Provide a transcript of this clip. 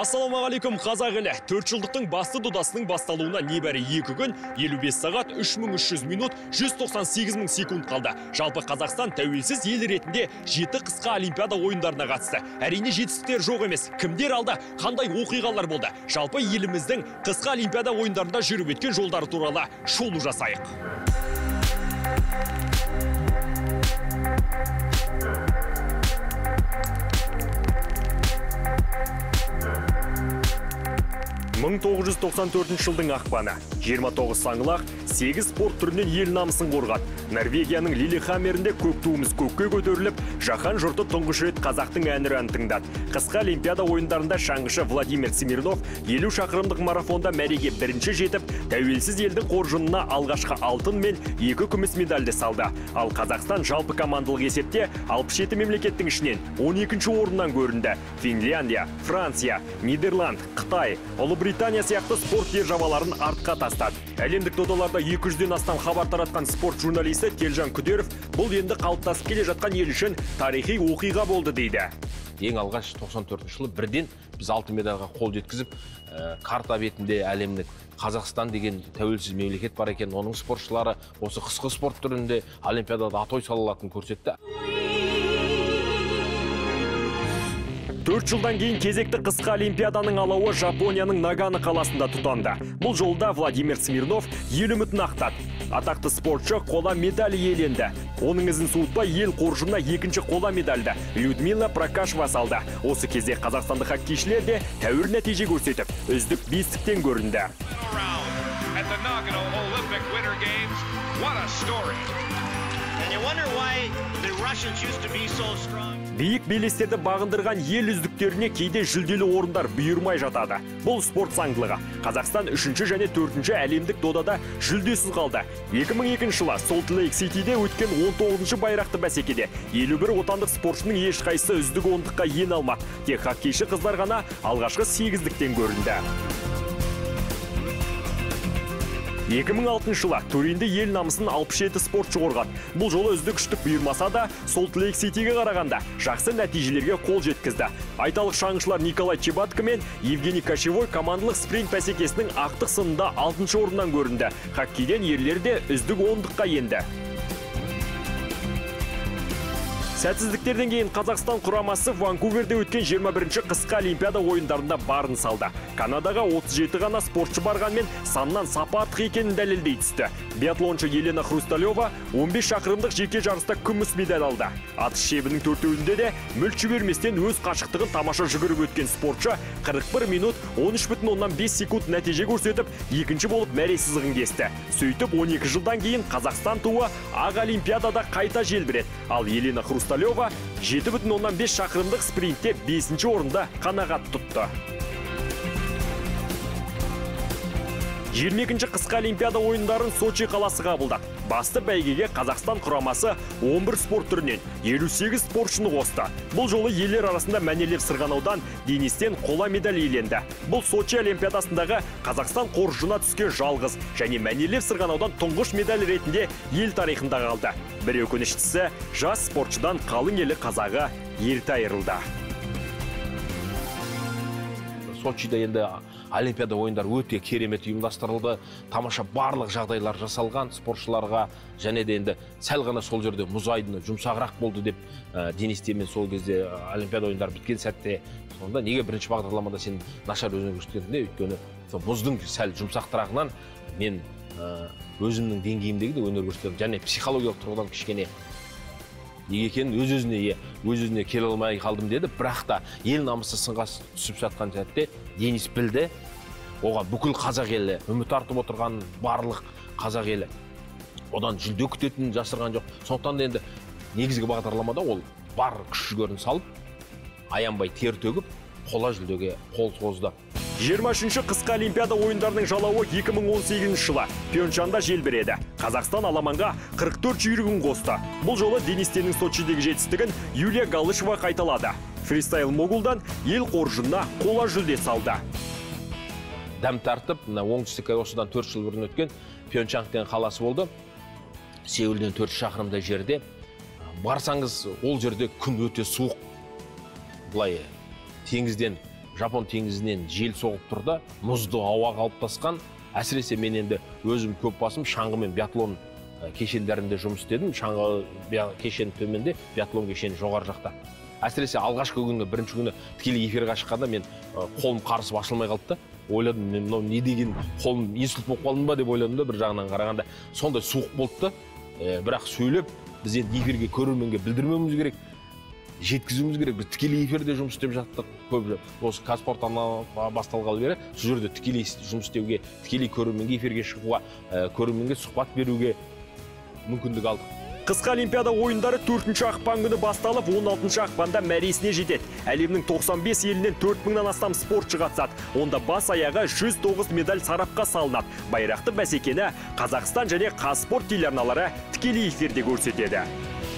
Ассалаумағалейкум қазақ елі. 4 жылдықтың басты додасының басталуына небәрі 2 күн, 55 сағат, 3300 минут, 198 мың секунд қалды. Жалпы Қазақстан тәуелсіз ел ретінде 7 қысқа олимпиада ойындарына қатысты. Әрине жетістіктер жоқ емес. Кімдер алды, қандай оқиғалар болды? Жалпы еліміздің қысқа олимпиада ойындарында жүріп өткен жолдары туралы шолу жасайық. 1994 жылдың ақпаны. 29 саңлақ, 8 спорт түрінен ел намысын қорғады. Норвегияның Лилихаммерінде көк туымыз көкке көтеріліп, жаһан жұрты тұңғыш рет қазақтың әнұранын тыңдады. Қысқа олимпиада ойындарында шаңғышы Владимир Смирнов 50 шақырымдық марафонда мәреге бірінші жетіп, тәуелсіз елдің қоржынына алғашқы алтын мен 2 күміс медальді салды. Ал Қазақстан жалпы командалық есепте 67 мемлекеттің ішінен 12-ші орыннан көрінді. Финляндия, Франция, Нидерланд, Қытай, Ұлыбритания сияқты спорт державаларын артқа тастады. Әлемдік додаларда 200-ден астам хабар таратқан спорт журналисті Телжан Күдеров бұл енді қалыптасып келе жатқан ел үшін тарихи оқиға болды дейді. Ең алғаш 94 жылы бірден біз алтын медальға қол жеткізіп, карта бетінде әлемдік Қазақстан деген тәуелсіз мемлекет бар екен, оның спортшылары осы қысқы спорт түрінде олимпиадада атой салалатын көрсетті. 4 жылдан кейін кезекті қысқа олимпиаданың алауы Жапонияның Нагано қаласында тұтанды. Бұл жолда Владимир Смирнов ел үмітін ақтады. Атақты спортшы қола медаль иеленді. Оның ізін суытпай ел қоржынына 2-ші қола медальді Людмила Прокашева салды. Осы кезде қазақстандық хоккейшілер де тәуір нәтиже көрсетіп, үздік 5-тен көрінді. Биік белестерді бағындырған ел үздіктеріне кейде жүлделі орындар бұйырмай жатады. Бұл спорт заңдылығы. Қазақстан 3-ші және 4-ші әлемдік додада жүлдесіз қалды. 2002 жылы Солт Лейк Ситиде өткен 19-ші байрақты бәсекеде 51 отандық спортшының ешқайсысы үздік 10-дыққа ене алмады. Тек хоккейші қыздар ғана алғашқы 8-діктен көрінді. 2006 жылы Туринде ел намысын 67 спортшы қорғады. Бұл жолы үздік үштік бұйырмаса да, Солт Лейк Ситиге қарағанда жақсы нәтижелерге қол жеткізді. Айталық шаңғышылар Николай Чебатко мен Евгений Кочевой командалық спринт бәсекесінің ақтық сынында 6-ші орыннан көрінді. Хоккейден ерлер де үздік 10-дыққа енді. Сәтсіздіктерден кейін Қазақстан құрамасы Ванкуверде өткен 21-ші қысқа олимпиада ойындарында барын салды. Канадаға 37 ғана спортшы барғанмен саннан сапа артық екенін дәлелдей түсті. Биатлоншы Елена Хрусталева 15 шақырымдық жеке жарыста күміс медаль алды. Атыс шебінің төртеуінде де мүлт жіберместен өз қашықтығын тамаша жүгіріп өткен спортшы 41 минут 13,5 секунд нәтиже көрсетіп, екінші болып мәре сызығын кесті. Сөйтіп 12 жылдан кейін Қазақстан туы ақ олимпиадада қайта желбіреді. Ал Елена Хрусталева 7,5 шақырымдық спринтте 5-ші орында қанағат тұтты. 22-ші қысқа олимпиада ойындарын Сочи қаласы қабылдады. Басты бәйгеге Қазақстан құрамасы 11 спорт түрінен 58 спортшыны қосты. Бұл жолы елдер арасында мәнерлеп сырғанаудан Денистен қола медаль иеленді. Бұл Сочи олимпиадасындағы Қазақстан қоржынына түскен жалғыз және мәнерлеп сырғанаудан тұңғыш медаль ретінде ел тарихында қалды. Бір өкініштісі, жас спортшыдан қалың елі қазағы ерте айырылды. Сочиде енді олимпиада ойындар өте керемет ұйымдастырылды. Тамаша барлық жағдайлар жасалған спортшыларға, және де енді сәл ғана сол жерде мұз айдыны жұмсағырақ болды деп Денистемен сол кезде олимпиада ойындар біткен сәтте. Сонда неге бірінші бағдарламада сен нашар өнер көрсеткенде, өйткені мұздың сәл жұмсақтырағынан мен өзімнің деңгейімдегі де өнер көрсетемін, және психологиялық тұрғыдан кішкене неге екенін өз-өзіне келе алмай қалдым деді. Бірақ та ел намысы сынға түсіп жатқан сәтте Денис білді, оған бүкіл қазақ елі үміт артып отырған, барлық қазақ елі одан жүлде күтетінін жасырған жоқ. Сондықтан енді негізгі бағдарламада ол бар күш жігерін салып, аянбай тер төгіп, қола жүлдеге қол созды. 23-ші қысқа олимпиада ойындарының жалауы 2018 жылы Пьончанда желбіреді. Қазақстан аламанға 44 жүйрігін қосты. Бұл жолы Денистенің Сочидегі жетістігін Юлия Галышева қайталады. Фристайл могулдан ел қоржынына қола жүлде салды. Дәм тартып, оңтүстік осыдан 4 жыл бұрын өткен Пьончан деген қаласы болды. Сеулден 4 шақырымдай жерде. Барсаңыз, ол жерде күн өте суық. Бұлай теңізден Жапон теңізінен жел соғып тұрды, мұзды ауа қалыптасқан. Әсіресе мен енді өзім көп басым шаңғы мен биатлон кешендерінде жұмыс істедім. Шаңғы кешен төменде, биатлон кешені жоғары жақта. Әсіресе алғашқы күні, бірінші күні тікелей эфирге шыққанда мен қолым қарысып ашылмай қалды. Ойладым, мен мынау не деген, қолым инсульт болып қалдым ба деп ойладым да, бір жағынан қарағанда. Сондай суық болды. Бірақ сөйлеп, біз енді эфирге көрерменге білдірмеуіміз керек, жеткізуіміз керек. Біз тікелей эфирде жұмыс істеп жаттық. Көп осы Қазспорттан басталғалы бері сол жерде тікелей жұмыс істеуге, тікелей көрерменге эфирге шығуға, көрерменге сұхбат беруге мүмкіндік алдық. Қысқы Олимпиада ойындары 4-ші ақпан күні басталып, 16-ші ақпанда мәресіне жетеді. Әлемнің 95 елінен 4000-нан астам спортшы қатысады. Онда бас аяғы 109 медаль сарапқа салынады. Байрақты бәсекені Қазақстан және Қазспорт телеарналары тікелей эфирде көрсетеді.